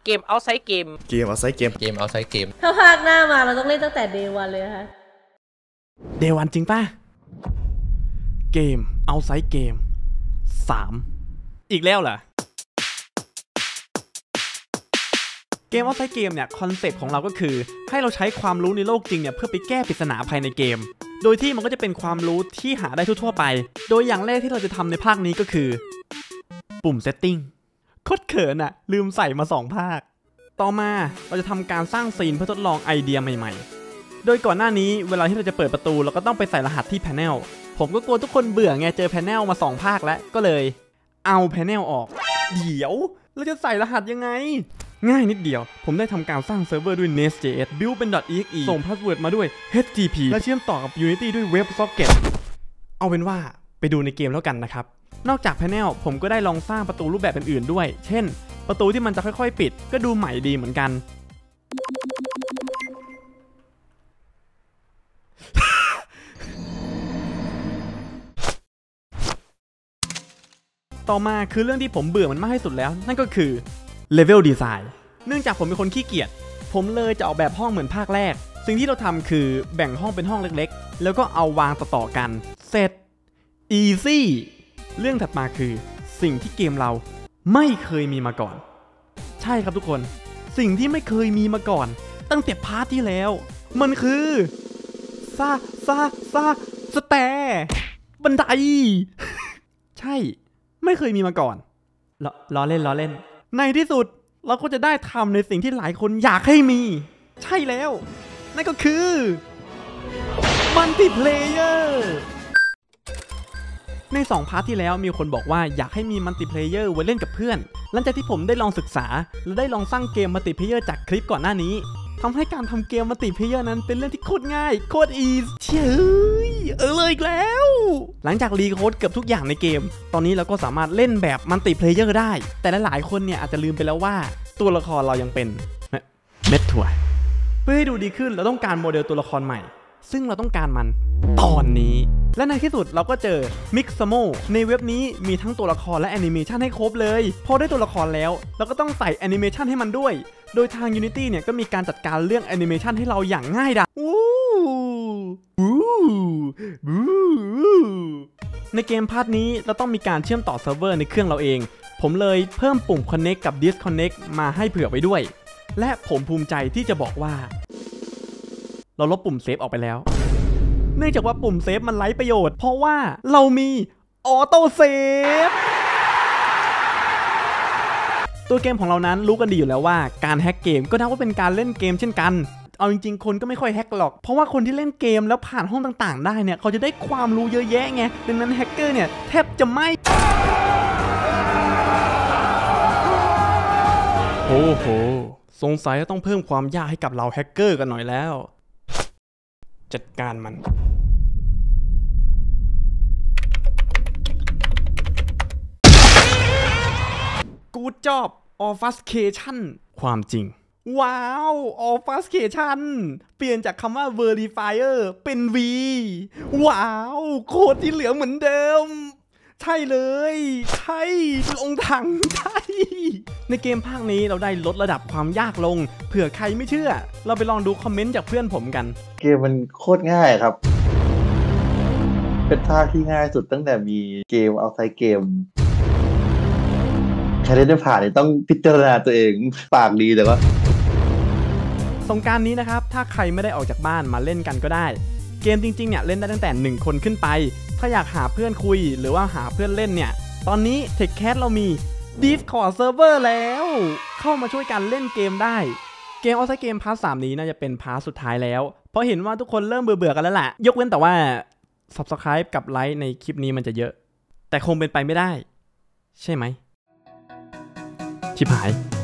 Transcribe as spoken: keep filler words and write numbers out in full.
เกมเอาไซด์เกมเกมเอาไซด์เกมเกมเอาไซด์เกมถ้าภาคหน้ามาเราต้องเล่นตั้งแต่เดย์วันเลยค่ะเดย์วันจริงป่ะเกมเอาไซด์เกมสามอีกแล้วเหรอเกมเอาไซด์เกมเนี่ยคอนเซปต์ของเราก็คือให้เราใช้ความรู้ในโลกจริงเนี่ยเพื่อไปแก้ปริศนาภายในเกมโดยที่มันก็จะเป็นความรู้ที่หาได้ทั่วๆไปโดยอย่างแรกที่เราจะทำในภาคนี้ก็คือปุ่ม setting โคตรเขินอะลืมใส่มาสองภาคต่อมาเราจะทำการสร้างซีนเพื่อทดลองไอเดียใหม่ๆโดยก่อนหน้านี้เวลาที่เราจะเปิดประตูเราก็ต้องไปใส่รหัสที่แพนเนลผมก็กลัวทุกคนเบื่อไงเจอแพนเนลมาสองภาคแล้วก็เลยเอาแพนเนลออกเดี๋ยวเราจะใส่รหัสยังไงง่ายนิดเดียวผมได้ทำการสร้างเซิร์ฟเวอร์ด้วย Nest.js build เป็น .exe ส่งพาสเวิร์ดมาด้วย เอช ที ที พี และเชื่อมต่อกับ Unity ด้วย WebSocket เอาเป็นว่าไปดูในเกมแล้วกันนะครับนอกจากแพนเนลผมก็ได้ลองสร้างประตูรูปแบบอื่นๆด้วยเช่นประตูที่มันจะค่อยๆปิดก็ดูใหม่ดีเหมือนกัน ต่อมาคือเรื่องที่ผมเบื่อมันมากที่สุดแล้วนั่นก็คือ Level Design เนื่องจากผมเป็นคนขี้เกียจผมเลยจะออกแบบห้องเหมือนภาคแรกสิ่งที่เราทำคือแบ่งห้องเป็นห้องเล็กๆแล้วก็เอาวางต่อๆกันเสร็จ Easy เรื่องถัดมาคือสิ่งที่เกมเราไม่เคยมีมาก่อนใช่ครับทุกคนสิ่งที่ไม่เคยมีมาก่อนตั้งแต่พาร์ทที่แล้วมันคือซาซาซาสแตร์บันได ใช่ไม่เคยมีมาก่อนล้อล้อเล่นล้อเล่นในที่สุดเราก็จะได้ทำในสิ่งที่หลายคนอยากให้มีใช่แล้วนั่นก็คือมัลติเพลเยอร์ในสองพาร์ทที่แล้วมีคนบอกว่าอยากให้มีมัลติเพลเยอร์ไว้เล่นกับเพื่อนหลังจากที่ผมได้ลองศึกษาและได้ลองสร้างเกมมัลติเพลเยอร์จากคลิปก่อนหน้านี้ทำให้การทำเกมมัลติเพลเยอร์นั้นเป็นเรื่องที่โคตรง่ายโคตรอีสเชื่อเออเลยอีกแล้วหลังจากรีโค้ดเกือบทุกอย่างในเกมตอนนี้เราก็สามารถเล่นแบบมัลติเพลเยอร์ได้แต่หลายๆคนเนี่ยอาจจะลืมไปแล้วว่าตัวละครเรายังเป็นเม็ดถั่วเพื่อให้ดูดีขึ้นเราต้องการโมเดลตัวละครใหม่ซึ่งเราต้องการมันตอนนี้และในที่สุดเราก็เจอ Mixamo ในเว็บนี้มีทั้งตัวละครและแอนิเมชันให้ครบเลยพอได้ตัวละครแล้วเราก็ต้องใส่แอนิเมชันให้มันด้วยโดยทาง Unity เนี่ยก็มีการจัดการเรื่องแอนิเมชันให้เราอย่างง่ายดายวู้วู้วู้ในเกมพาร์ทนี้เราต้องมีการเชื่อมต่อเซิร์ฟเวอร์ในเครื่องเราเองผมเลยเพิ่มปุ่ม Connect กับ Disconnect มาให้เผื่อไว้ด้วยและผมภูมิใจที่จะบอกว่าเราลบปุ่มเซฟออกไปแล้วเนื่องจากว่าปุ่มเซฟมันไร้ประโยชน์เพราะว่าเรามีออโต้เซฟตัวเกมของเรานั้นรู้กันดีอยู่แล้วว่าการแฮกเกมก็นับว่าเป็นการเล่นเกมเช่นกันเอาจริงๆคนก็ไม่ค่อยแฮกหรอกเพราะว่าคนที่เล่นเกมแล้วผ่านห้องต่างๆได้เนี่ยเขาจะได้ความรู้เยอะแยะไงดังนั้นแฮกเกอร์เนี่ยแทบจะไม่โอ้โหสงสัยจะต้องเพิ่มความยากให้กับเราแฮกเกอร์กันหน่อยแล้วจัดการมันกูจอบ Obfuscation ความจริงว้าว Obfuscation เปลี่ยนจากคำว่า Verifier เป็น V ว้าวโคตรที่เหลือเหมือนเดิมใช่เลยใช่ลงถังใช่ในเกมภาคนี้เราได้ลดระดับความยากลงเผื่อใครไม่เชื่อเราไปลองดูคอมเมนต์จากเพื่อนผมกันเกมมันโคตรง่ายครับเป็นภาคที่ง่ายสุดตั้งแต่มีเกมเอาไซด์เกมใครเล่นได้ผ่านเนี่ยต้องพิจารณาตัวเองปากดีแต่ว่าสงกรานต์นี้นะครับถ้าใครไม่ได้ออกจากบ้านมาเล่นกันก็ได้เกมจริงๆเนี่ยเล่นได้ตั้งแต่หนึ่งคนขึ้นไปถ้าอยากหาเพื่อนคุยหรือว่าหาเพื่อนเล่นเนี่ยตอนนี้ TechCast เรามี Discord Server แล้วเข้ามาช่วยกันเล่นเกมได้เกมเอาไซด์เกมพาร์ทสามนี้น่าจะเป็นพาร์ทสุดท้ายแล้วเพราะเห็นว่าทุกคนเริ่มเบื่อๆกันแล้วล่ะยกเว้นแต่ว่า Subscribe กับไลค์ในคลิปนี้มันจะเยอะแต่คงเป็นไปไม่ได้ใช่ไหมชิบหาย